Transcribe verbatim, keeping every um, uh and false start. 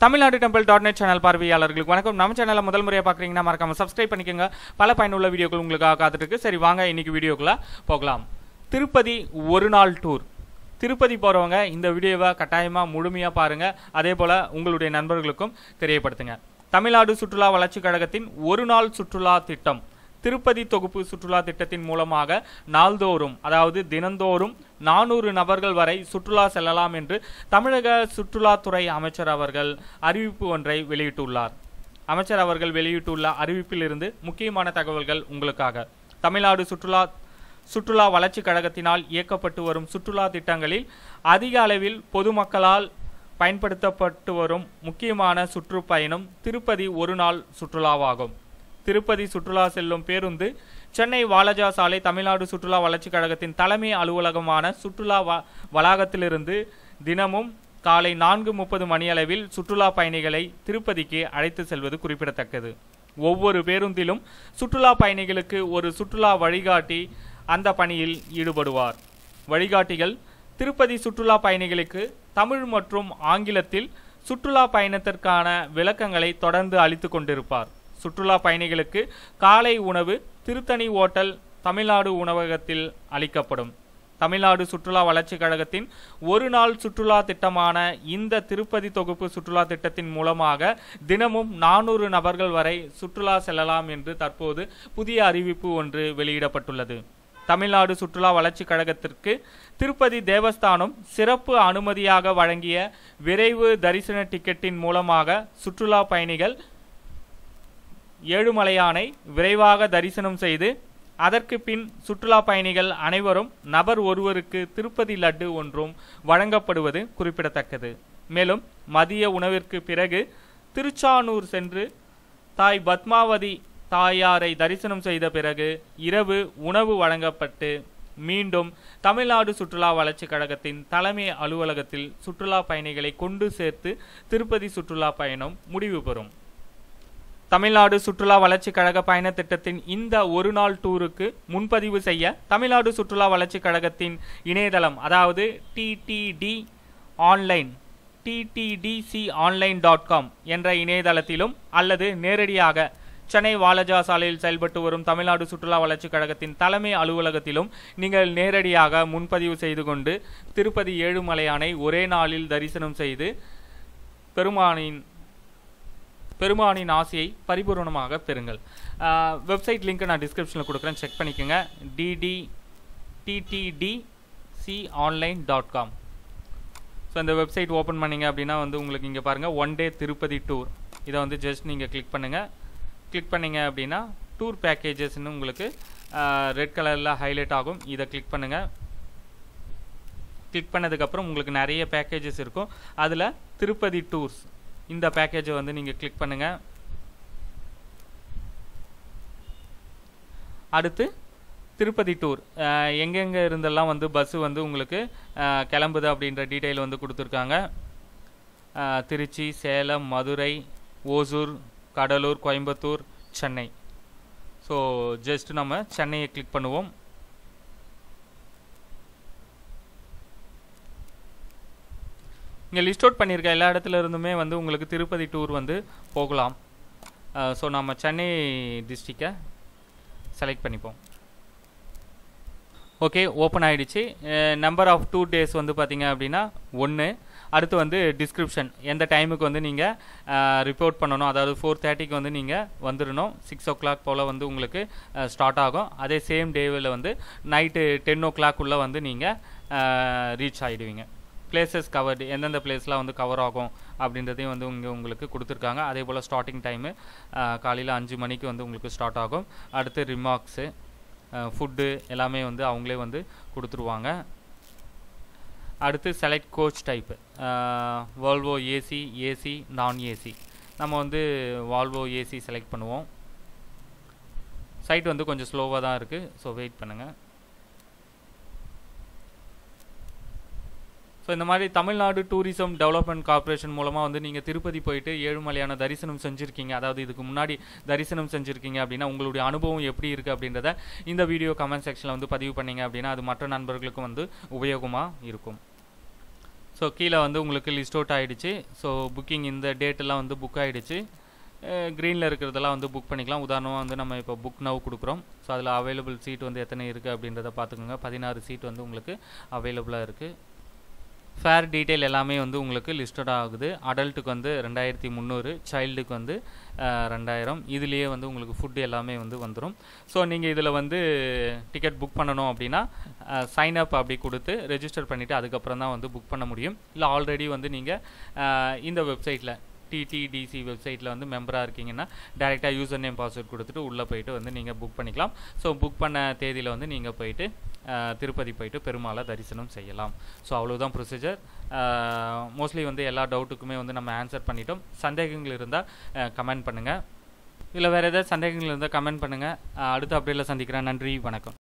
Tamil Nadu temple dot net channel பார்வையாளர்களுக்கு வணக்கம். நம்ம சேனலை முதல் முறையாக பார்க்குறீங்கன்னா மறக்காம சப்ஸ்கிரைப் பண்ணிக்கோங்க. பல பயனுள்ள வீடியோக்கள் உங்களுக்காக காத்துட்டு இருக்கு. சரி வாங்க இன்னைக்கு வீடியோக்குள்ள போகலாம். திருப்பதி ஒரு நாள் டூர். திருப்பதி போகிறவங்க இந்த வீடியோவை கட்டாயமாக முழுமையாக பாருங்கள். அதே போல் உங்களுடைய நண்பர்களுக்கும் தெரியப்படுத்துங்க. தமிழ்நாடு சுற்றுலா வளர்ச்சி கழகத்தின் ஒரு நாள் சுற்றுலா திட்டம் திருப்பதி தொகுப்பு சுற்றுலா திட்டத்தின் மூலமாக நாள்தோறும் அதாவது தினந்தோறும் நானூறு நபர்கள் வரை சுற்றுலா செல்லலாம் என்று தமிழக சுற்றுலாத்துறை அமைச்சர் அவர்கள் அறிவிப்பு ஒன்றை வெளியிட்டுள்ளார். அமைச்சர் அவர்கள் வெளியிட்டுள்ள அறிவிப்பில் இருந்து முக்கியமான தகவல்கள் உங்களுக்காக. தமிழ்நாடு சுற்றுலா சுற்றுலா வளர்ச்சி கழகத்தினால் இயக்கப்பட்டு வரும் சுற்றுலா திட்டங்களில் அதிக அளவில் பொதுமக்களால் பயன்படுத்தப்பட்டு வரும் முக்கியமான சுற்றுப்பயணம் திருப்பதி ஒரு நாள் சுற்றுலாவாகும். திருப்பதி சுற்றுலா செல்லும் பேருந்து சென்னை வாலஜா சாலை தமிழ்நாடு சுற்றுலா வளர்ச்சி கழகத்தின் தலைமை அலுவலகமான சுற்றுலா வளாகத்திலிருந்து தினமும் காலை நான்கு முப்பது மணியளவில் சுற்றுலா பயணிகளை திருப்பதிக்கு அழைத்து செல்வது குறிப்பிடத்தக்கது. ஒவ்வொரு பேருந்திலும் சுற்றுலா பயணிகளுக்கு ஒரு சுற்றுலா வழிகாட்டி அந்த பணியில் ஈடுபடுவார். வழிகாட்டிகள் திருப்பதி சுற்றுலா பயணிகளுக்கு தமிழ் மற்றும் ஆங்கிலத்தில் சுற்றுலா பயணத்திற்கான விளக்கங்களை தொடர்ந்து அளித்து கொண்டிருப்பார். சுற்றுலா பயணிகளுக்கு காலை உணவு திருத்தணி ஓட்டல் தமிழ்நாடு உணவகத்தில் அளிக்கப்படும். தமிழ்நாடு சுற்றுலா வளர்ச்சி கழகத்தின் ஒரு நாள் சுற்றுலா திட்டமான இந்த திருப்பதி தொகுப்பு சுற்றுலா திட்டத்தின் மூலமாக தினமும் நானூறு நபர்கள் வரை சுற்றுலா செல்லலாம் என்று தற்போது புதிய அறிவிப்பு ஒன்று வெளியிடப்பட்டுள்ளது. தமிழ்நாடு சுற்றுலா வளர்ச்சி கழகத்திற்கு திருப்பதி தேவஸ்தானம் சிறப்பு அனுமதியாக வழங்கிய விரைவு தரிசன டிக்கெட்டின் மூலமாக சுற்றுலா பயணிகள் ஏழுமலையானை விரைவாக தரிசனம் செய்து அதற்கு பின் சுற்றுலா பயணிகள் அனைவரும் நபர் ஒருவருக்கு திருப்பதி லட்டு ஒன்றும் வழங்கப்படுவது குறிப்பிடத்தக்கது. மேலும் மதிய உணவிற்கு பிறகு திருச்சானூர் சென்று தாய் பத்மாவதி தாயாரை தரிசனம் செய்த பிறகு இரவு உணவு வழங்கப்பட்டு மீண்டும் தமிழ்நாடு சுற்றுலா வளர்ச்சி கழகத்தின் தலைமை அலுவலகத்தில் சுற்றுலா பயணிகளை கொண்டு சேர்த்து திருப்பதி சுற்றுலா பயணம் முடிவு பெறும். தமிழ்நாடு சுற்றுலா வளர்ச்சி கழக பயண திட்டத்தின் இந்த ஒரு நாள் டூருக்கு முன்பதிவு செய்ய தமிழ்நாடு சுற்றுலா வளர்ச்சி கழகத்தின் இணையதளம் அதாவது TTD online TTDC online dot com என்ற இணையதளத்திலும் அல்லது நேரடியாக சென்னை வாலஜா சாலையில் செயல்பட்டு வரும் தமிழ்நாடு சுற்றுலா வளர்ச்சி கழகத்தின் தலைமை அலுவலகத்திலும் நீங்கள் நேரடியாக முன்பதிவு செய்து கொண்டு திருப்பதி ஏழுமலையானை ஒரே நாளில் தரிசனம் செய்து பெருமானின் பெருமானின் ஆசையை பரிபூர்ணமாக பெறுங்கள். வெப்சைட் லிங்க் நான் டிஸ்கிரிப்ஷனில் கொடுக்குறேன், செக் பண்ணிக்கோங்க. TT TTDC online dot com. So இந்த வெப்சைட் ஓப்பன் பண்ணிங்க அப்படின்னா வந்து உங்களுக்கு இங்கே பாருங்கள் ஒன் டே திருப்பதி டூர். இதை வந்து ஜஸ்ட் நீங்கள் கிளிக் பண்ணுங்கள். கிளிக் பண்ணிங்க அப்படின்னா டூர் பேக்கேஜஸ்ன்னு உங்களுக்கு ரெட் கலரில் ஹைலைட் ஆகும். இதை கிளிக் பண்ணுங்கள். கிளிக் பண்ணதுக்கப்புறம் உங்களுக்கு நிறைய பேக்கேஜஸ் இருக்கும். அதில் திருப்பதி டூர்ஸ் இந்த பேக்கேஜை வந்து நீங்கள் கிளிக் பண்ணுங்கள். அடுத்து திருப்பதி டூர் எங்கெங்கே இருந்தெல்லாம் வந்து பஸ்ஸு வந்து உங்களுக்கு கிளம்புது அப்படின்ற டீட்டெயில் வந்து கொடுத்துருக்காங்க. திருச்சி, சேலம், மதுரை, ஓசூர், கடலூர், கோயம்புத்தூர், சென்னை. ஸோ ஜஸ்ட் நம்ம சென்னையை கிளிக் பண்ணுவோம். இங்கே லிஸ்ட் அவுட் பண்ணியிருக்க எல்லா இடத்துல இருந்துமே வந்து உங்களுக்கு திருப்பதி டூர் வந்து போகலாம். ஸோ நம்ம சென்னை டிஸ்ட்ரிக்டை செலக்ட் பண்ணிப்போம். ஓகே, ஓப்பன் ஆகிடுச்சு. நம்பர் ஆஃப் டூ டேஸ் வந்து பார்த்தீங்க அப்படின்னா ஒன்று. அடுத்து வந்து டிஸ்கிரிப்ஷன் எந்த டைமுக்கு வந்து நீங்கள் ரிப்போர்ட் பண்ணணும், அதாவது ஃபோர் தேர்ட்டிக்கு வந்து நீங்கள் வந்துடணும். சிக்ஸ் ஓ கிளாக் போல் வந்து உங்களுக்கு ஸ்டார்ட் ஆகும். அதே சேம் டேவில் வந்து நைட்டு டென் ஓ கிளாக்குள்ளே வந்து நீங்கள் ரீச் ஆகிடுவீங்க. பிளேசஸ் கவர்டு எந்தெந்த பிளேஸ்லாம் வந்து கவர் ஆகும் அப்படின்றதையும் வந்து இங்கே உங்களுக்கு கொடுத்துருக்காங்க. அதே போல் ஸ்டார்டிங் டைமு காலையில் அஞ்சு மணிக்கு வந்து உங்களுக்கு ஸ்டார்ட் ஆகும். அடுத்து ரிமார்க்ஸு, ஃபுட்டு எல்லாமே வந்து அவங்களே வந்து கொடுத்துருவாங்க. அடுத்து select coach type, Volvo AC, AC, non AC. நம்ம வந்து வால்வோ ஏசி செலக்ட் பண்ணுவோம். சைட் வந்து கொஞ்சம் ஸ்லோவாக தான் இருக்குது, ஸோ வெயிட் பண்ணுங்கள். ஸோ இந்த மாதிரி தமிழ்நாடு டூரிசம் டெவலப்மெண்ட் கார்பரேஷன் மூலமாக வந்து நீங்கள் திருப்பதி போயிட்டு ஏழுமலையான தரிசனம் செஞ்சுருக்கீங்க, அதாவது இதுக்கு முன்னாடி தரிசனம் செஞ்சுருக்கீங்க அப்படின்னா உங்களுடைய அனுபவம் எப்படி இருக்குது அப்படின்றத இந்த வீடியோ கமெண்ட் செக்ஷனில் வந்து பதிவு பண்ணிங்க அப்படின்னா அது மற்ற நண்பர்களுக்கும் வந்து உபயோகமாக இருக்கும். ஸோ கீழே வந்து உங்களுக்கு லிஸ்ட் அவுட் ஆகிடுச்சு. ஸோ புக்கிங் இந்த டேட்டெல்லாம் வந்து புக் ஆகிடுச்சு. க்ரீனில் இருக்கிறதெல்லாம் வந்து புக் பண்ணிக்கலாம். உதாரணமாக வந்து நம்ம இப்போ புக் நவ் கொடுக்குறோம். ஸோ அதில் அவைலபிள் சீட் வந்து எத்தனை இருக்குது அப்படின்றத பார்த்துக்கோங்க. பதினாறு சீட் வந்து உங்களுக்கு அவைலபிளாக இருக்குது. ஃபேர் டீட்டெயில் எல்லாமே வந்து உங்களுக்கு லிஸ்டட் ஆகுது. அடல்ட்டுக்கு வந்து ரெண்டாயிரத்தி முந்நூறு, சைல்டுக்கு வந்து ரெண்டாயிரம். இதுலேயே வந்து உங்களுக்கு ஃபுட்டு எல்லாமே வந்து வந்துடும். ஸோ நீங்கள் இதில் வந்து டிக்கெட் புக் பண்ணணும் அப்படின்னா சைன் அப் அப்படி கொடுத்து ரெஜிஸ்டர் பண்ணிவிட்டு அதுக்கப்புறம் தான் வந்து புக் பண்ண முடியும். இல்லை ஆல்ரெடி வந்து நீங்கள் இந்த வெப்சைட்டில் டிடிடிசி வெப்சைட்டில் வந்து மெம்பராக இருக்கீங்கன்னா டேரெக்டாக யூசர் நேம் பாஸ்வேர்ட் கொடுத்துட்டு உள்ளே போயிட்டு வந்து நீங்கள் புக் பண்ணிக்கலாம். ஸோ புக் பண்ண தேதியில் வந்து நீங்கள் போயிட்டு திருப்பதி போயிட்டு பெருமாளை தரிசனம் செய்யலாம். ஸோ அவ்வளோதான் ப்ரொசீஜர். மோஸ்ட்லி வந்து எல்லா டவுட்டுக்குமே வந்து நம்ம ஆன்சர் பண்ணிட்டோம். சந்தேகங்கள் இருந்தால் கமெண்ட் பண்ணுங்கள். இல்லை வேறு ஏதாவது சந்தேகங்கள் இருந்தால் கமெண்ட் பண்ணுங்கள். அடுத்த அப்டேட்டில் சந்திக்கிறேன். நன்றி, வணக்கம்.